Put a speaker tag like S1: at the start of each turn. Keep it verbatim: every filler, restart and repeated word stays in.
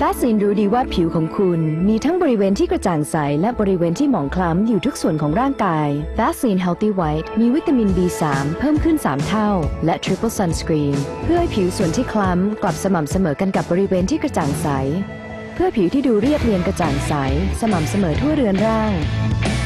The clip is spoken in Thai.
S1: แวคซีนรู้ดีว่าผิวของคุณมีทั้งบริเวณที่กระจ่างใสและบริเวณที่หมองคล้ำอยู่ทุกส่วนของร่างกายแวคซีน Healthy White มีวิตามิน บี สาม เพิ่มขึ้นสามเท่าและ Triple Sunscreen เพื่อให้ผิวส่วนที่คล้ำกลับสม่ำเสมอกันกับบริเวณที่กระจ่างใสเพื่อผิวที่ดูเรียบเนียนกระจ่างใสสม่ำเสมอทั่วเรือนร่าง